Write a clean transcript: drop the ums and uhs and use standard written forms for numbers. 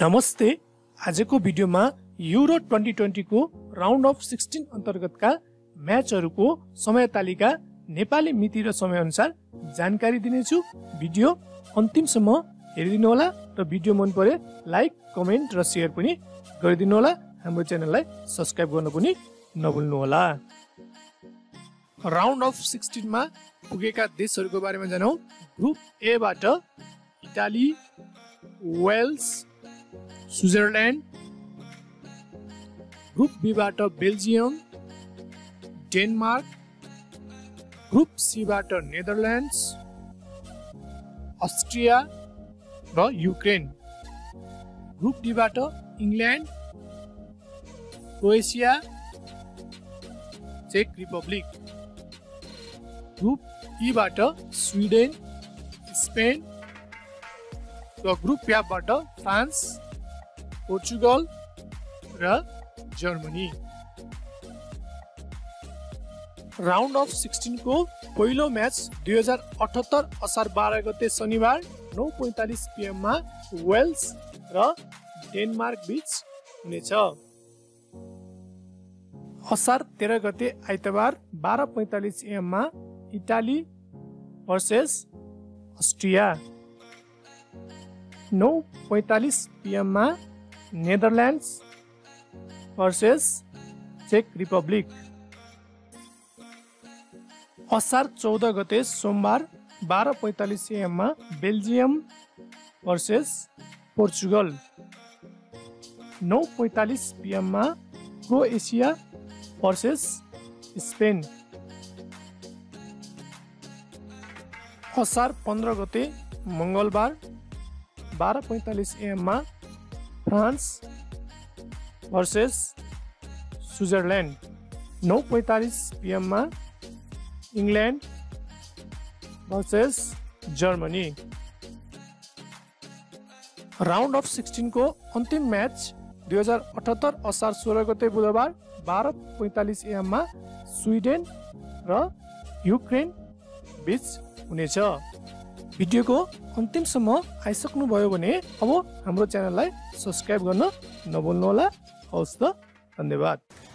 नमस्ते। आजको भिडियोमा युरो 2020 को राउन्ड अफ 16 अन्तर्गतका म्याचहरूको समय तालिका नेपाली मिति र समय अनुसार जानकारी दिनेछु। भिडियो अन्तिमसम्म हेरिदिनु होला र भिडियो मन परे लाइक, कमेन्ट र शेयर पनि गरिदिनु होला। हाम्रो च्यानललाई सब्स्क्राइब गर्न पनि नभुल्नु होला। राउन्ड अफ 16 मा पुगेका देशहरूको बारेमा जानौं। ग्रुप ए बाट Italy, Wales, Switzerland. Group B बाट बेल्जियम, डेनमार्क। ग्रुप सी बाट नेदरल्यान्ड्स, अस्ट्रिया र युक्रेन। ग्रुप डी बाट इङ्ल्यान्ड, क्रोएसिया, चेक रिपब्लिक। ग्रुप ई बाट स्विडेन, स्पेन र ग्रुप एफ बाट फ्रान्स, पोर्चुगल र जर्मनी। राउन्ड अफ 16 को पहिलो म्याच 2078 असार 12 गते शनिबार 9:45 PM मा वेल्स र डेनमार्क बीच हुनेछ। असार 13 गते आइतबार 12:45 AM मा इटाली भर्सेस अस्ट्रिया। 9:45 PM मा नेदरल्यान्ड्स भर्सेस चेक रिपब्लिक। असार 14 गते सोमबार 12:45 AM मा बेल्जियम भर्सेस पोर्चुगल। 9:45 PM मा क्रोएसिया भर्सेस स्पेन। असार 15 गते मंगलबार 12:45 AM मा फ्रान्स भर्सेस स्विजरल्यान्ड। 9:45 PM मा England versus Germany. Round of 16 को अन्तिम म्याच 2078 असार 16 गते बुधबार 12:45 AM मा स्विडेन र युक्रेन बीच हुनेछ। भिडियोको अन्तिमसम्म आइसक्नु भयो भने अब हाम्रो च्यानललाई सब्स्क्राइब गर्न नभुल्नु होला। हवस् त, धन्यवाद।